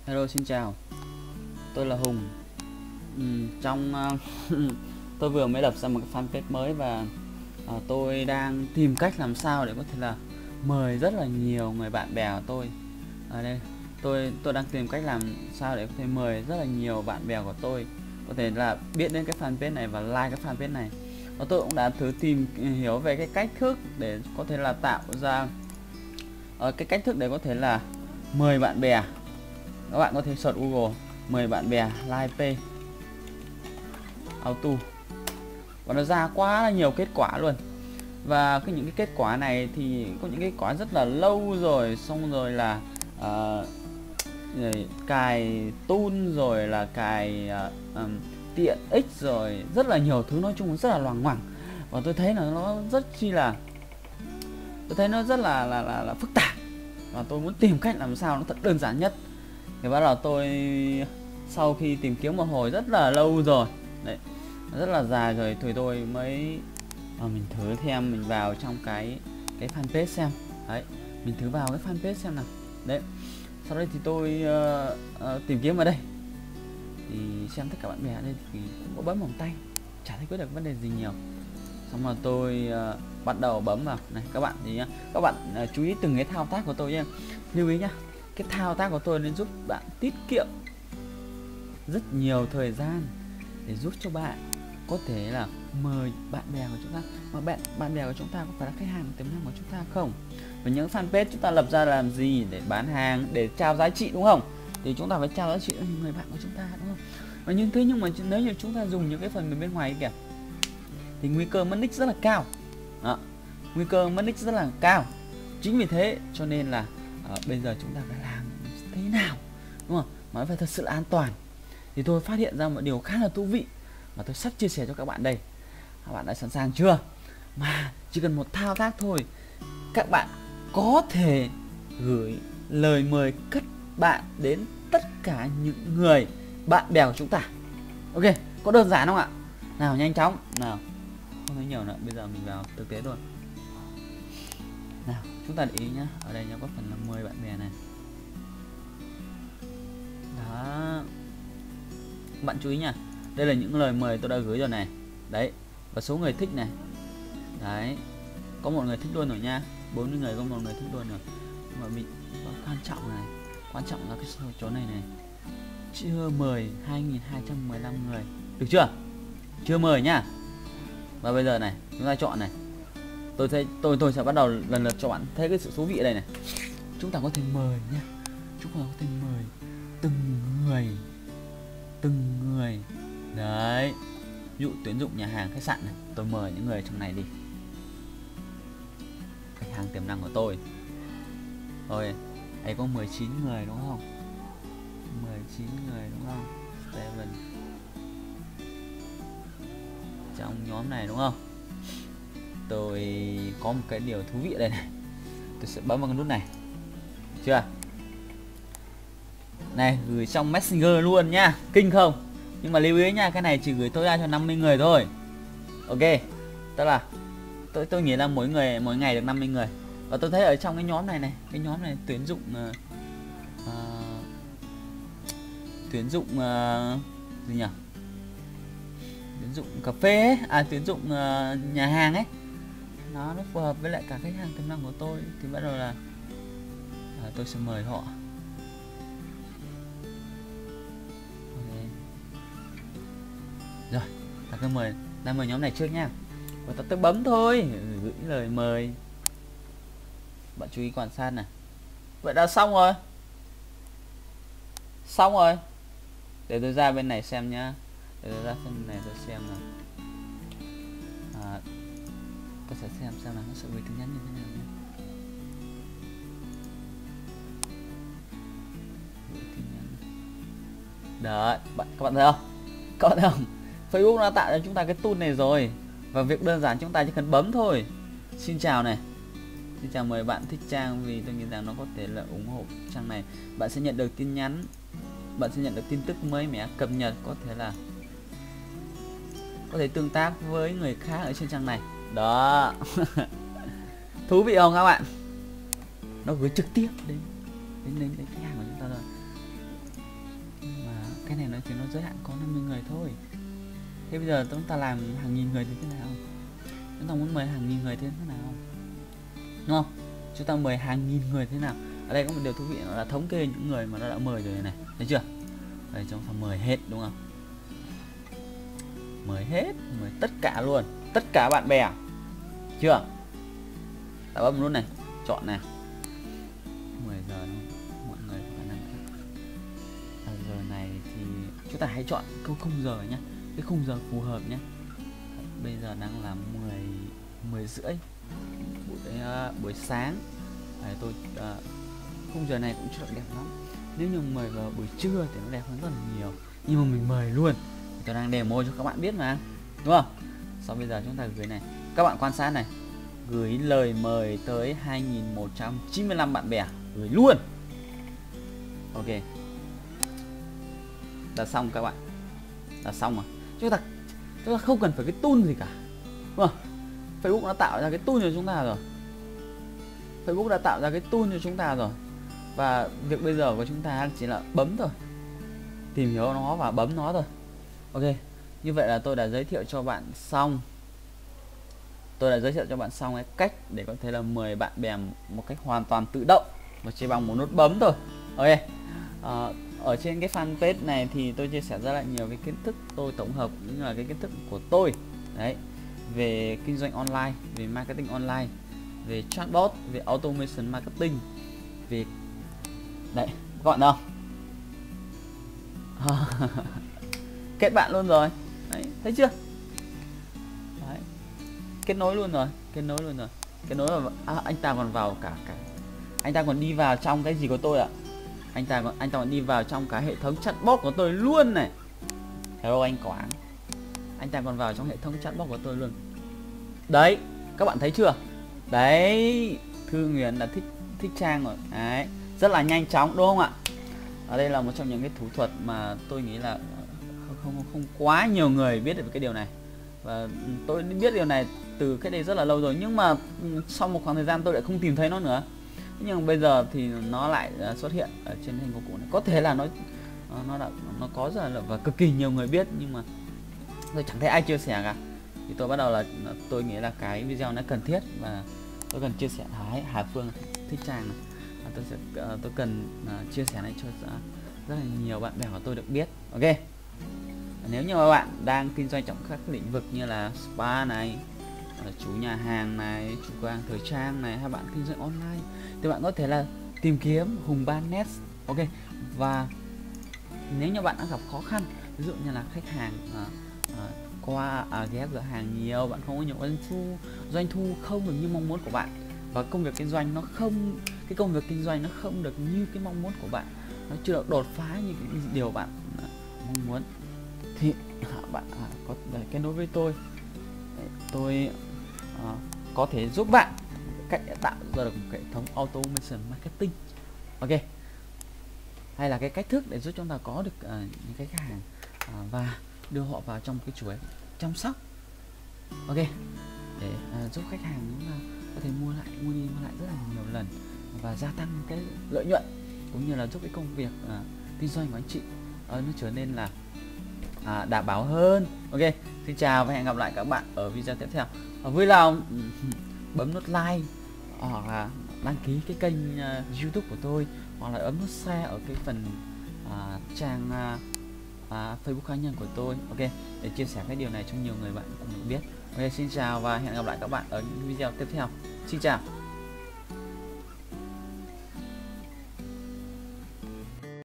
Hello, xin chào. Tôi là Hùng. Tôi vừa mới lập ra một cái fanpage mới và tôi đang tìm cách làm sao để có thể là mời rất là nhiều người bạn bè của tôi. Ở đây, tôi đang tìm cách làm sao để có thể mời rất là nhiều bạn bè của tôi có thể là biết đến cái fanpage này và like cái fanpage này. Và tôi cũng đã thử tìm hiểu về cái cách thức để có thể là tạo ra cái cách thức để có thể là mời bạn bè. Các bạn có thể search Google mời bạn bè LivePay Auto và nó ra quá là nhiều kết quả luôn. Và những cái kết quả này thì có những kết quả rất là lâu rồi, xong rồi là cài tool rồi là cài tiện ích rồi rất là nhiều thứ, nói chung rất là loằng ngoằng. Và tôi thấy là nó rất chi là rất là phức tạp và tôi muốn tìm cách làm sao nó thật đơn giản nhất. Thì bắt đầu tôi sau khi tìm kiếm một hồi rất là lâu rồi đấy, rất là dài rồi thì tôi mới mình thử xem, mình vào trong cái fanpage xem đấy, mình thử vào cái fanpage xem nào đấy. Sau đây thì tôi tìm kiếm ở đây thì xem tất cả bạn bè ở đây thì cũng có bấm vòng tay, chả thấy quyết được vấn đề gì nhiều. Xong rồi tôi bắt đầu bấm vào này các bạn, thì các bạn chú ý từng cái thao tác của tôi nhé, lưu ý nhá. Cái thao tác của tôi nên giúp bạn tiết kiệm rất nhiều thời gian để giúp cho bạn có thể là mời bạn bè của chúng ta. Mà bạn bè của chúng ta có phải là khách hàng tiềm năng của chúng ta không? Và những fanpage chúng ta lập ra làm gì? Để bán hàng, để trao giá trị đúng không? Thì chúng ta phải trao giá trị cho người bạn của chúng ta đúng không? Và nhưng mà nếu như chúng ta dùng những cái phần bên ngoài kìa thì nguy cơ mất nick rất là cao. Đó, nguy cơ mất nick rất là cao. Chính vì thế cho nên là bây giờ chúng ta phải làm thế nào đúng không? Mà nó phải thật sự là an toàn. Thì tôi phát hiện ra một điều khá là thú vị mà tôi sắp chia sẻ cho các bạn đây. Các bạn đã sẵn sàng chưa? Mà chỉ cần một thao tác thôi, các bạn có thể gửi lời mời kết bạn đến tất cả những người bạn bè của chúng ta. Ok, có đơn giản không ạ? Nào nhanh chóng, nào. Không thấy nhiều nữa, bây giờ mình vào thực tế thôi. Nào, chúng ta để ý nhá, ở đây nó có phần là mời bạn bè này. Đó. Bạn chú ý nha. Đây là những lời mời tôi đã gửi rồi này. Đấy, và số người thích này. Đấy. Có một người thích luôn rồi nha. 40 người có một người thích luôn rồi. Mà mình quan trọng này, quan trọng là cái chỗ này này. Chưa mời 2215 người. Được chưa? Chưa mời nhá. Và bây giờ này, chúng ta chọn này. Tôi sẽ bắt đầu lần lượt cho bạn thấy cái sự thú vị ở đây này. Chúng ta có thể mời nhá. Chúng ta có thể mời từng người. Đấy. Ví dụ tuyển dụng nhà hàng, khách sạn này, tôi mời những người trong này đi. Khách hàng tiềm năng của tôi. Rồi, ấy có 19 người đúng không? 19 người đúng không? Steven. Trong nhóm này đúng không? Tôi có một cái điều thú vị ở đây này. Tôi sẽ bấm vào cái nút này. Chưa? Này, gửi trong Messenger luôn nhá. Kinh không? Nhưng mà lưu ý nha, cái này chỉ gửi tối đa cho 50 người thôi. Ok. Tức là tôi nghĩ là mỗi ngày được 50 người. Và tôi thấy ở trong cái nhóm này này, cái nhóm này tuyển dụng gì nhỉ? Tuyển dụng cà phê ấy, tuyển dụng nhà hàng ấy. Nó phù hợp với lại cả khách hàng tiềm năng của tôi thì bắt đầu là tôi sẽ mời họ. Rồi, ta cứ mời nhóm này trước nha. Và ta tự bấm thôi, gửi lời mời. Bạn chú ý quan sát này. Vậy đã xong rồi. Xong rồi. Để tôi ra bên này xem nhá. Để tôi ra bên này tôi xem nào. Tôi sẽ xem là nó sẽ gửi tin nhắn như thế nào nhé. Gửi tin nhắn. Đấy, các bạn thấy không? Các bạn thấy không? Facebook đã tạo cho chúng ta cái tool này rồi. Và việc đơn giản chúng ta chỉ cần bấm thôi. Xin chào này. Xin chào, mời bạn thích trang vì tôi nghĩ rằng nó có thể là ủng hộ trang này. Bạn sẽ nhận được tin nhắn, bạn sẽ nhận được tin tức mới mẻ cập nhật, có thể tương tác với người khác ở trên trang này. Đó. Thú vị không các bạn? Nó gửi trực tiếp đến khách hàng của chúng ta rồi. mà cái này nó chỉ nó giới hạn có 50 người thôi. Thế bây giờ chúng ta làm hàng nghìn người thì thế nào? Chúng ta muốn mời hàng nghìn người thế nào, đúng không? Chúng ta mời hàng nghìn người thế nào? Ở đây có một điều thú vị là thống kê những người mà nó đã mời rồi này, thấy chưa? Đây chúng ta mời hết, đúng không? Mời hết, mời tất cả luôn, tất cả bạn bè, chưa? Ta bấm luôn này, chọn này. 10 giờ mọi người khả năng giờ này thì chúng ta hãy chọn câu khung giờ nhé, cái khung giờ phù hợp nhé. Bây giờ đang là 10 rưỡi buổi sáng. Đấy, tôi khung giờ này cũng chưa đẹp lắm. Nếu như mời vào buổi trưa thì nó đẹp hơn rất là nhiều, nhưng mà mình mời luôn, tôi đang demo cho các bạn biết mà, đúng không? Sau bây giờ chúng ta gửi này, các bạn quan sát này, gửi lời mời tới 2195 bạn bè, gửi luôn. Ok, đã xong các bạn, đã xong rồi. Chúng ta không cần phải cái tool gì cả, đúng không? Facebook đã tạo ra cái tool cho chúng ta rồi. Facebook đã tạo ra cái tool cho chúng ta rồi. Và việc bây giờ của chúng ta chỉ là bấm thôi, tìm hiểu nó và bấm nó thôi. Ok, như vậy là tôi đã giới thiệu cho bạn xong. Tôi đã giới thiệu cho bạn xong cái cách để có thể là mời bạn bè một cách hoàn toàn tự động và chỉ bằng một nút bấm thôi. Ok, ở trên cái fanpage này thì tôi chia sẻ rất là nhiều cái kiến thức tôi tổng hợp, cũng như là cái kiến thức của tôi đấy, về kinh doanh online, về marketing online, về chatbot, về automation marketing, về đấy, các bạn đâu kết bạn luôn rồi đấy, thấy chưa? Đấy, kết nối luôn rồi. Kết nối rồi. Anh ta còn vào cả anh ta còn đi vào trong cái gì của tôi ạ? Anh ta còn đi vào trong cái hệ thống chatbot của tôi luôn này. Hello anh Quảng, anh ta còn vào trong hệ thống chatbot của tôi luôn đấy, các bạn thấy chưa? Đấy, Thư Nguyễn là thích Trang rồi đấy, rất là nhanh chóng, đúng không ạ? Ở đây là một trong những cái thủ thuật mà tôi nghĩ là không quá nhiều người biết được cái điều này, và tôi biết điều này từ cách đây rất là lâu rồi, nhưng mà sau một khoảng thời gian tôi lại không tìm thấy nó nữa. Nhưng bây giờ thì nó lại xuất hiện ở trên hình của cụ này. Có thể là nó có rất là và cực kỳ nhiều người biết, nhưng mà tôi chẳng thấy ai chia sẻ cả. Thì tôi bắt đầu là tôi nghĩ là cái video nó cần thiết và tôi cần chia sẻ. Hà Phương thích Trang này, tôi cần chia sẻ này cho rất là nhiều bạn bè của tôi được biết. Ok, nếu như mà bạn đang kinh doanh trong các lĩnh vực như là spa này, chủ nhà hàng này, chủ cửa hàng thời trang này, hay bạn kinh doanh online thì bạn có thể là tìm kiếm Hùng Barnes. Ok, và nếu như bạn đang gặp khó khăn, ví dụ như là khách hàng qua ghé cửa hàng nhiều, bạn không có nhiều doanh thu không được như mong muốn của bạn, và công việc kinh doanh nó không được như cái mong muốn của bạn, nó chưa được đột phá như cái điều bạn mong muốn, thì bạn có thể kết nối với tôi. Tôi có thể giúp bạn cách để tạo ra được một hệ thống automation marketing. Ok, hay là cái cách thức để giúp chúng ta có được những cái khách hàng và đưa họ vào trong cái chuỗi chăm sóc. Ok, để giúp khách hàng chúng ta có thể mua đi mua lại rất là nhiều lần và gia tăng cái lợi nhuận, cũng như là giúp cái công việc kinh doanh của anh chị nó trở nên là đảm bảo hơn. Ok, xin chào và hẹn gặp lại các bạn ở video tiếp theo. Vui lòng bấm nút like hoặc là đăng ký cái kênh YouTube của tôi, hoặc là ấn nút share ở cái phần trang Facebook cá nhân của tôi. Ok, để chia sẻ cái điều này cho nhiều người bạn cùng được biết. Ok, xin chào và hẹn gặp lại các bạn ở những video tiếp theo. Xin chào.